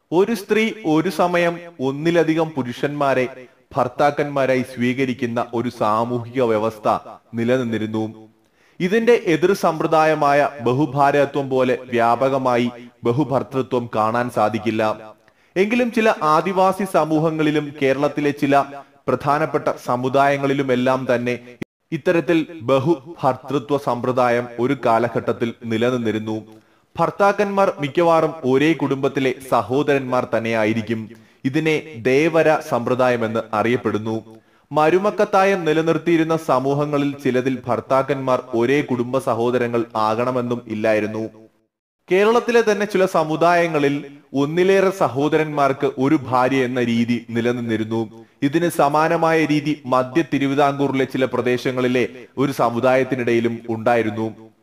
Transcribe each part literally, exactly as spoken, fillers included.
ഒരു സ്ത്രീ ഒരു സമയം ഒന്നിലധികം പുരുഷന്മാരെ ഭർത്താക്കന്മാരായി സ്വീകരിക്കുന്ന ഒരു സാമൂഹിക വ്യവസ്ഥ നിലനിന്നിരുന്നു. ഇതിന്റെ എതിർ സമ്പ്രദായമായ ബഹുഭാര്യത്വം പോലെ വ്യാപകമായി ബഹുഭർത്തൃത്വം കാണാൻ സാധിക്കില്ല. എങ്കിലും ചില ആദിവാസി സമൂഹങ്ങളിലും കേരളത്തിലെ ചില പ്രധാനപ്പെട്ട സമുദായങ്ങളിലുമെല്ലാം തന്നെ ഇത്തരത്തിൽ ബഹുഭർത്തൃത്വ സമ്പ്രദായം ഒരു കാലഘട്ടത്തിൽ നിലനിന്നിരുന്നു. ഭർത്താക്കന്മാർ മിക്കവാറും ഒരേ കുടുംബത്തിലെ സഹോദരന്മാർ തന്നെയായിരിക്കും. ഇതിനെ ദേവര സമ്പ്രദായമെന്ന് അറിയപ്പെടുന്നു. മരുമക്കത്തായം നിലനിർത്തിയിരുന്ന സമൂഹങ്ങളിൽ ചിലതിൽ ഭർത്താക്കന്മാർ ഒരേ കുടുംബ സഹോദരങ്ങൾ ആകണമെന്നും ഇല്ലായിരുന്നു. കേരളത്തിലെ തന്നെ ചില സമുദായങ്ങളിൽ ഒന്നിലേറെ സഹോദരന്മാർക്ക് ഒരു ഭാര്യ എന്ന രീതി നിലനിന്നിരുന്നു. ഇതിന് സമാനമായ രീതി മധ്യ തിരുവിതാംകൂറിലെ ചില പ്രദേശങ്ങളിലെ ഒരു സമുദായത്തിനിടയിലും ഉണ്ടായിരുന്നു.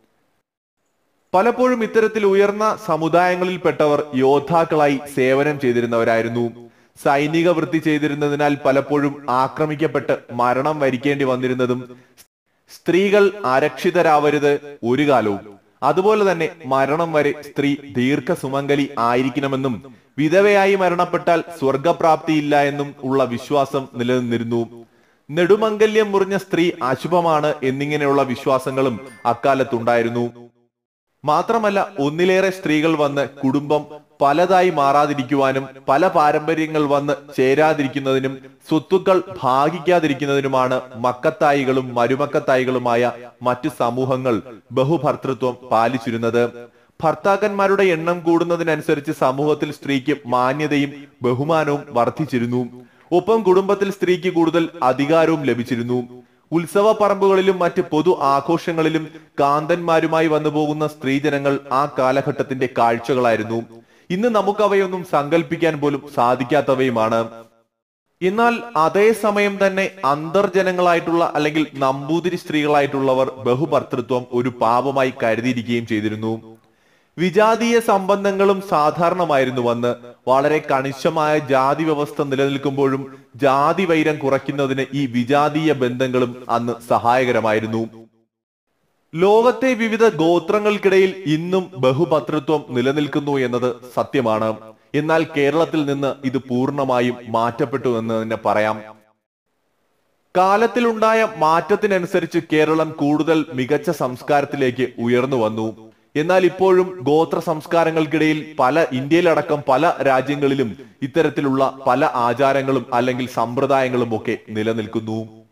പലപ്പോഴും ഇത്തരത്തിൽ ഉയർന്ന സമുദായങ്ങളിൽപ്പെട്ടവർ യോദ്ധാക്കളായി സേവനം ചെയ്തിരുന്നവരായിരുന്നു. സൈനിക വൃത്തി ചെയ്തിരുന്നതിനാൽ പലപ്പോഴും ആക്രമിക്കപ്പെട്ട് മരണം വരിക്കേണ്ടി വന്നിരുന്നതും സ്ത്രീകൾ അരക്ഷിതരാവരുത് ഒരു കാലവും, അതുപോലെ തന്നെ മരണം വരെ സ്ത്രീ ദീർഘസുമംഗലി ആയിരിക്കണമെന്നും വിധവയായി മരണപ്പെട്ടാൽ സ്വർഗപ്രാപ്തിയില്ല എന്നും ഉള്ള വിശ്വാസം നിലനിന്നിരുന്നു. നെടുമംഗല്യം മുറിഞ്ഞ സ്ത്രീ അശുഭമാണ് എന്നിങ്ങനെയുള്ള വിശ്വാസങ്ങളും അക്കാലത്തുണ്ടായിരുന്നു. മാത്രമല്ല, ഒന്നിലേറെ സ്ത്രീകൾ വന്ന് കുടുംബം പലതായി മാറാതിരിക്കുവാനും പല പാരമ്പര്യങ്ങൾ വന്ന് ചേരാതിരിക്കുന്നതിനും സ്വത്തുക്കൾ ഭാഗിക്കാതിരിക്കുന്നതിനുമാണ് മക്കത്തായികളും മരുമക്കത്തായികളുമായ മറ്റു സമൂഹങ്ങൾ ബഹുഭർത്തൃത്വം പാലിച്ചിരുന്നത്. ഭർത്താക്കന്മാരുടെ എണ്ണം കൂടുന്നതിനനുസരിച്ച് സമൂഹത്തിൽ സ്ത്രീക്ക് മാന്യതയും ബഹുമാനവും വർദ്ധിച്ചിരുന്നു. ഒപ്പം കുടുംബത്തിൽ സ്ത്രീക്ക് കൂടുതൽ അധികാരവും ലഭിച്ചിരുന്നു. ഉത്സവ പറമ്പുകളിലും മറ്റ് പൊതു ആഘോഷങ്ങളിലും കാന്തന്മാരുമായി വന്നു പോകുന്ന സ്ത്രീജനങ്ങൾ ആ കാലഘട്ടത്തിന്റെ കാഴ്ചകളായിരുന്നു. ഇന്ന് നമുക്ക് അവയൊന്നും സങ്കല്പിക്കാൻ പോലും സാധിക്കാത്തവയുമാണ്. എന്നാൽ അതേസമയം തന്നെ അന്തർജനങ്ങളായിട്ടുള്ള അല്ലെങ്കിൽ നമ്പൂതിരി സ്ത്രീകളായിട്ടുള്ളവർ ബഹുഭർത്തൃത്വം ഒരു പാപമായി കരുതിയിരിക്കുകയും ചെയ്തിരുന്നു. വിജാതീയ സംബന്ധങ്ങളും സാധാരണമായിരുന്നു. വന്ന് വളരെ കണിശമായ ജാതി വ്യവസ്ഥ നിലനിൽക്കുമ്പോഴും ജാതി വൈരം കുറയ്ക്കുന്നതിന് ഈ വിജാതീയ ബന്ധങ്ങളും അന്ന് സഹായകരമായിരുന്നു. ലോകത്തെ വിവിധ ഗോത്രങ്ങൾക്കിടയിൽ ഇന്നും ബഹുഭർത്തൃത്വം നിലനിൽക്കുന്നു എന്നത് സത്യമാണ്. എന്നാൽ കേരളത്തിൽ നിന്ന് ഇത് പൂർണ്ണമായും മാറ്റപ്പെട്ടു എന്ന് തന്നെ പറയാം. കാലത്തിലുണ്ടായ മാറ്റത്തിനനുസരിച്ച് കേരളം കൂടുതൽ മികച്ച സംസ്കാരത്തിലേക്ക് ഉയർന്നു വന്നു. എന്നാൽ ഇപ്പോഴും ഗോത്ര സംസ്കാരങ്ങൾക്കിടയിൽ പല ഇന്ത്യയിലടക്കം പല രാജ്യങ്ങളിലും ഇത്തരത്തിലുള്ള പല ആചാരങ്ങളും അല്ലെങ്കിൽ സമ്പ്രദായങ്ങളും ഒക്കെ നിലനിൽക്കുന്നു.